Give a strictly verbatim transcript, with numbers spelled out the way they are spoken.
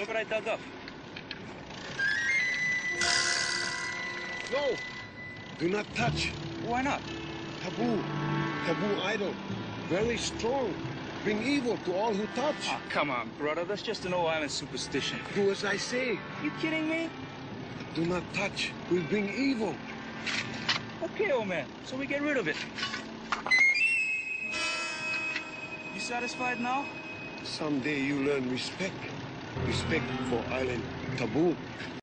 Look what I dug up. No! Do not touch. Why not? Taboo. Taboo idol. Very strong. Bring evil to all who touch. Oh, come on, brother. That's just an old island superstition. Do as I say. You kidding me? Do not touch. Will bring evil. Okay, old man. So we get rid of it. You satisfied now? Someday you learn respect. Respect for island taboo.